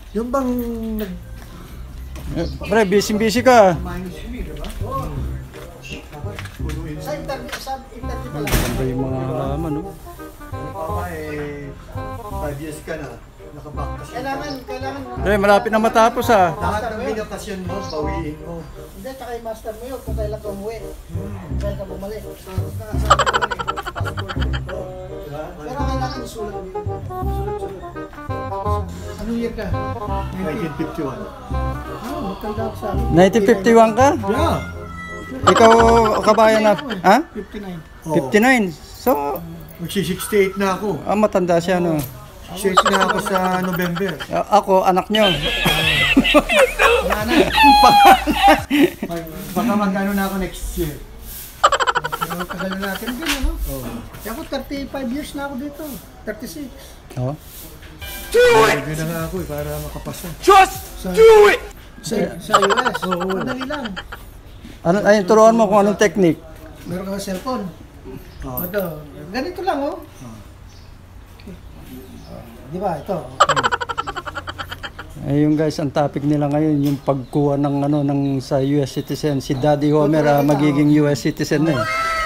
Yung bang nag... Pre, busy ka. Sa interview pa lang. Ganda yung mga halaman, no? Papa, 5 years ka na. Nakaback ka siya. Kailangan. Pre, malapit na matapos, ha? Lahat ng binakasyon mo, bawiin mo. Hindi, tsaka yung master mo yun kung kailan ka umuwi. Kailan ka bumalik. Pero kailangan isulat mo yun. Anong year ka? 1951. Magtanda ako sa akin. 1951 ka? Yeah. Ikaw, kabayan na, ha? 59. 59. So, Magsi-68 na ako. matanda siya, no? 68 na ako sa November. Ako, anak nyo. Baka magkano na ako next year. Tagal na natin din, ano? Kaya ako 35 years na ako dito. 36. Oh. Hindi na nga ako para makapasa. Do it! Sa US. Madali lang. Ay, turuan mo kung anong technique. Meron ka cellphone. Ito. Ganito lang, oh. Di ba? Ito. Yung guys, ang topic nila ngayon, yung pagkuha ng sa US citizen. Si Daddy Homer magiging US citizen na eh.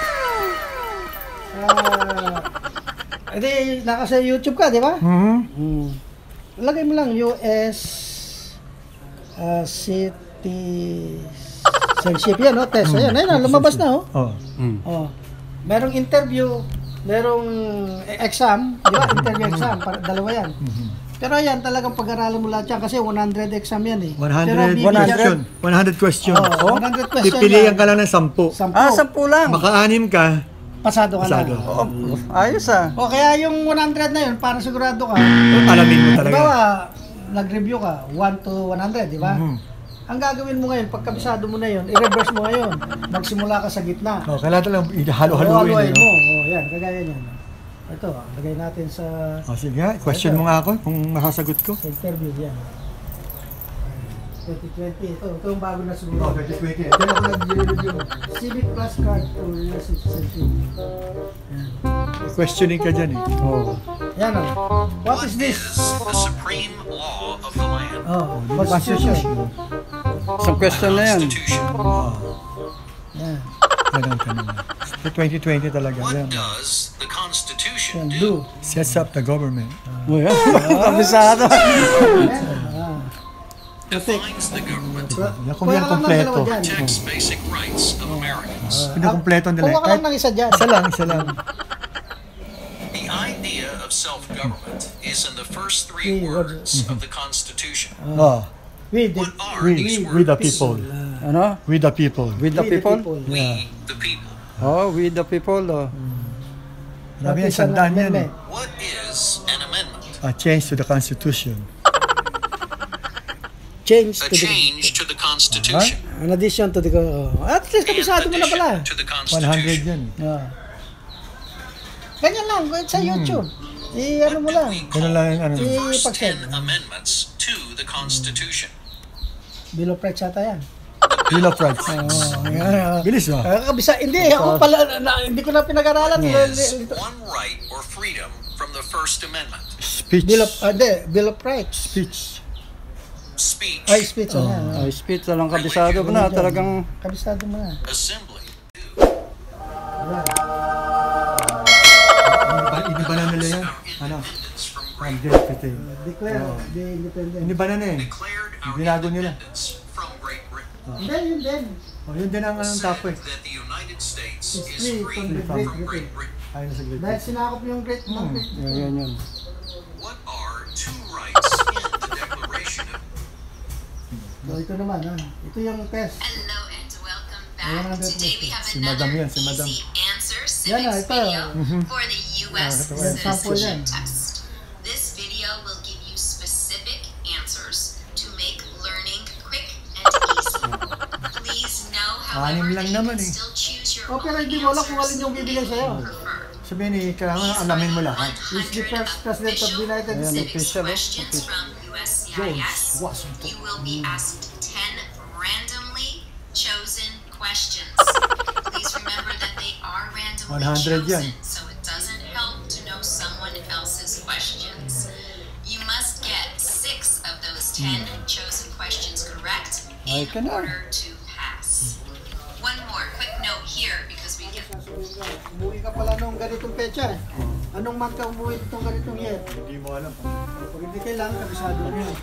Edi, naka sa YouTube ka, di ba? Lagay mo lang US citizenship yan, no? Test. Ayan, lumabas na, oh. Merong interview, merong exam, di ba? Interview exam, dalawa yan. Pero yan, talagang pag-aralan mo lahat yan kasi 100 exam yan eh. 100 question. 100 question. Pipilihan ka lang ng 10. 10. 10 lang. Maka-anim ka. Pasado ka lang. Ayos ah. O kaya yung 100 na yun, para sigurado ka. Alamin mo talaga. Diba, nag-review ka, 1 to 100, di ba? Ang gagawin mo ngayon, pagkabisado mo na yun, i-reverse mo ngayon. Magsimula ka sa gitna. Kailangan lang ihalo-haloin. Mo. Yan, kagaya niyan. Ito, lagay natin sa... Sige nga, question mo nga ako kung masasagot ko. Sa interview, yan. 2020, ito yung bago na siguro. 2020. Diyan ako nag-review. Civic Plus Card for US citizenship. Questioning ka dyan eh. Yan o. What is this? The supreme law of the land. Constitution. Isang question na yan. Yan. Ganun ka naman. 2020 talaga. What does the Constitution do? Sets up the government. Kabisado. Defines the government. Kung yan kompleto. Protects basic rights of Americans. Kompleto nila. Kuha ka lang ng isa dyan. Isa lang. The idea of self-government is in the first 3 words of the Constitution. We What are these words? We the people. Ano? We the people. With the people? We the people. We the people. Marami yan, sandaan yan eh. What is an amendment? A change to the Constitution. change A to the... change to the Constitution. An addition to the... At least kabisado mo na pala. To the 100 Constitution. yan. Ganyan lang, sa YouTube. I-ano mo lang. Ganun lang yung ano. First I-pag-send. 10 amendments to the Constitution. Bill of Rights ata yan. Bill of Rights. Bilis mo. Kabisa, hindi. Ako pala, hindi ko na pinag-aralan. Is one right or freedom from the First Amendment. Speech. Bill of Rights. Speech. Speech. Ay, speech. Ay, speech lang kabisado mo na. Talagang... Kabisado mo na. Assembly. Iniba na nila yan. Ano? Independence from Ang Great deputy. Declare the independence. Iniba na eh. Declared our Binago nila. independence from Great Britain. Hindi, yun din. Yun din ang Said tapo eh. that the United States Is is free free from the from Great Great Britain. Ayun sa Great Dahil Britain. sinakop yung Great Yun. What are 2 rights in the Declaration of So, ito naman, ito yung test. Hello and welcome back. Today we have Si Madam another yan, si Madam. easy answer Yan civics ito. video for the U.S. Sample yan. citizenship test. This video will give you specific answers to make learning quick and easy. Please know, however, Anim lang that you naman can eh. still choose your Oh, pero own hindi mo alam kung alin answers yung bibigay if sa'yo. you prefer. Sabihin eh, kailangan alamin mo lahat. Is the first president of the United Ayan, States. Civics official, questions from USCIS. Washington. You will be asked 10 randomly chosen questions. Please remember that they are randomly 100 yan. chosen, so it doesn't help to know someone else's questions. You must get 6 of those 10 chosen questions correct in can I? order to pass. One more quick note here because we get Umuwi ka pala nung ganitong pecha eh. Anong month ka umuwi itong ganitong year? Hindi mo alam. Kung hindi kailangan, kabisado mo yun.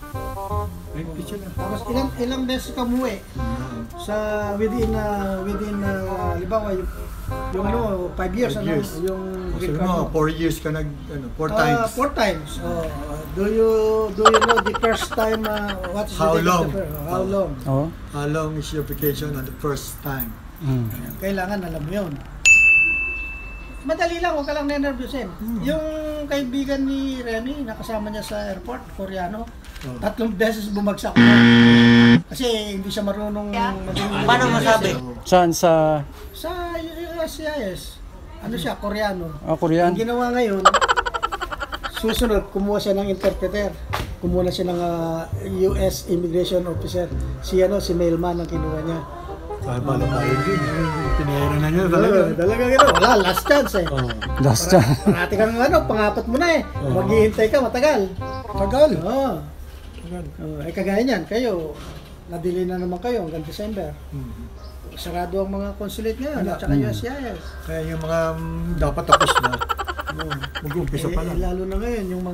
Tapos ilang beses ka umuwi sa within halimbawa yung ano 5 years, 5 ano years. yung Kasi green card mo, mo? 4 years ka nag, 4 times. 4 times. Oh, do you know the first time what's the How date of long? the first? How long? Oh. How long is your vacation on the first time? Mm. Kailangan alam mo yun. Madali lang, huwag ka lang nenervyusin. Yung kaibigan ni Remy, nakasama niya sa airport, Koreano, 3 beses bumagsak na. Kasi hindi siya marunong Paano masabi? Saan sa sa USCIS. Ano siya, Koreano. Korean? Ang ginawa ngayon, susunod, kumuha siya ng interpreter. Kumuha na siya ng US Immigration Officer. Si mailman ang kinuha niya. Bala tayo din. Pinahira na niya talaga. Talaga gano'n. Wala, last chance eh. Last time. Parati kang pangapat mo na eh. Maghihintay ka, matagal. Tagal. Oo. Kagaya niyan, kayo, na-delay na naman kayo hanggang December. Sarado ang mga consulate ngayon at saka USCIS. Kaya yung mga dapat tapos na. Mag-umpisa pa lang. Lalo na ngayon yung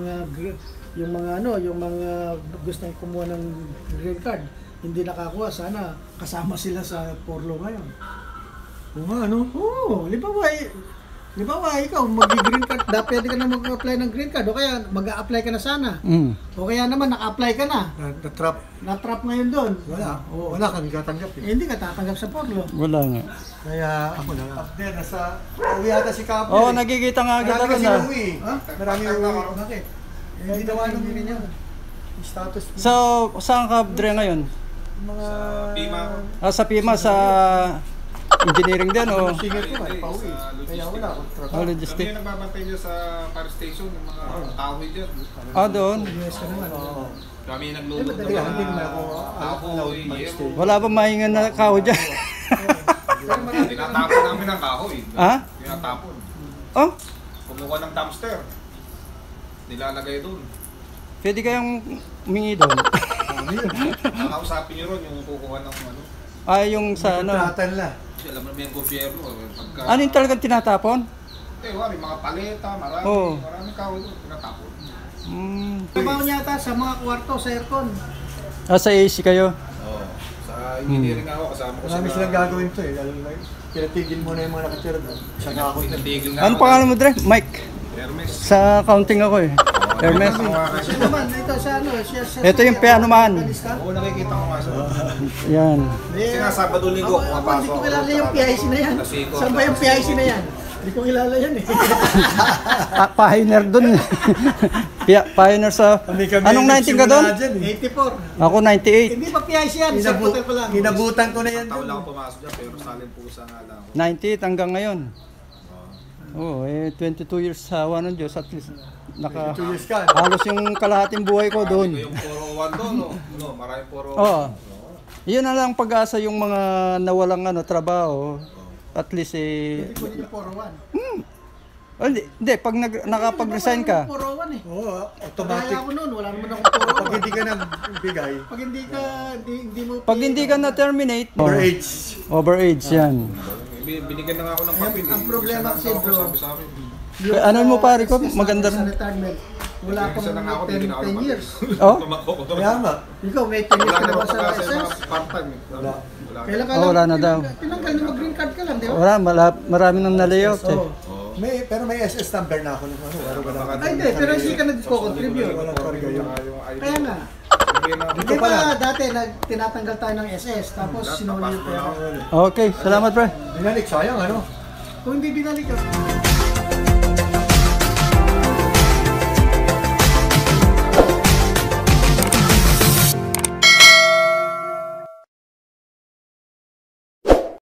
mga gustong kumuha ng green card, hindi nakakuha, sana kasama sila sa porlo ngayon. Oo nga, ano? Oo, Halimbawa, ikaw mag-green card, pwede ka na mag-apply ng green card o kaya mag-a-apply ka na sana. Mm. O kaya naman naka-apply ka na. Na-trap. Na-trap ngayon doon. Wala. Wala kang katanggap eh. Hindi ka tatanggap sa porlo. Wala nga. Kaya ako na. Up there, nasa uwi ata si Kapo. Oo, nagkikita nga kita Marami doon kasi na. uwi. Ha? Marami uwi. Bakit? Hindi daw anong Hindi niya. status. So, saan ka Dre ngayon? Mga... Sa Pima, sa engineering din o? Singer ko ay pauwi. Kaya wala akong trabaho. Oh, logistic. Kami yung nagbabantay dyan sa fire station, yung mga kahoy dyan. Doon. US ka naman. Oo. Kami yung naglulot ng Kaya hindi naman ako kahoy, yero. Wala ba mahingan na kao dyan? Tinatapon namin ang kahoy. Ha? Tinatapon. Oh, Kumuha ng dumpster. Nilalagay doon. pwede kayong humingi doon. Nakausapin nyo ron yung kukuha ng ano. Yung sa ano. Kontratan na. Kasi alam naman yung gobyerno. Pagka, Ano yung talagang tinatapon? wari, mga paleta, marami. Oo. Maraming kahoy doon. Tinatapon. Trabaho niya ata sa mga kwarto, sa aircon. Sa AC kayo? Oo. Sa engineering ako, kasama ko Marami silang gagawin to eh. Lalo na pinatigil mo na yung mga nakatira doon. Sa kako. Pinatigil nga Ano ako. pangalan mo Dre? Mike. Hermes. Sa accounting ako eh. Hermes. Siya naman, ito sa ano, siya Ito yung piano man. Oo, nakikita ko nga siya. Yan. Kasi nga Sabado Linggo, Hindi pumapasok ko ako. kilala yung PIC na yan. Saan ba yung PIC na yan? Hindi ko kilala yan eh. Pioneer dun. Pioneer sa... Anong 19 ka doon? 84. Ako 98. Hindi pa PIC yan, sa hotel pa lang. Inabutan ko na yan Taon doon. lang ako pumasok dyan, pero salin pusa nga lang. 98 hanggang ngayon. Oo, 22 years sa awa ng Diyos at least. 2 years ka. Halos yung kalahating buhay ko doon. Yung 401 doon, no? No, maraming 401. Oo. Yun na lang pag-asa yung mga nawalang trabaho. At least Hindi ko yung 401. Hindi, pag nakapag-resign ka. 401 eh. Oo, Kaya automatic. ako noon, wala naman akong 401. Pag hindi ka nagbigay, Pag hindi mo... Pag hindi ka na-terminate, overage. overage yan. Binigyan na nga ako ng papel. Ang problema kasi, bro, Sabi sa akin. Ano mo pare ko? Maganda Sa rin. retirement, wala Isa na nga ako, pang hindi na ako 10 years. Oh? Tumakbo ko. Kaya nga. Ikaw, may 10 years Wala ka na na ba ako sa pag-asa yung SS? mga part-time. Wala. Kailan ka Oh, wala na daw. Tinanggal na mag-green card ka lang, di ba? Wala, marami nang na-layout eh. Oo. Pero may SS number na ako nung ano. Wala Ay, hindi, pero hindi ka nagko-contribute. Walang karga yun. Kaya nga, di ba dati tinatanggal tayo ng SS, tapos sinuli yung pera. Okay, salamat pre. Binalik, sayang ano. Kung hindi binalik ka,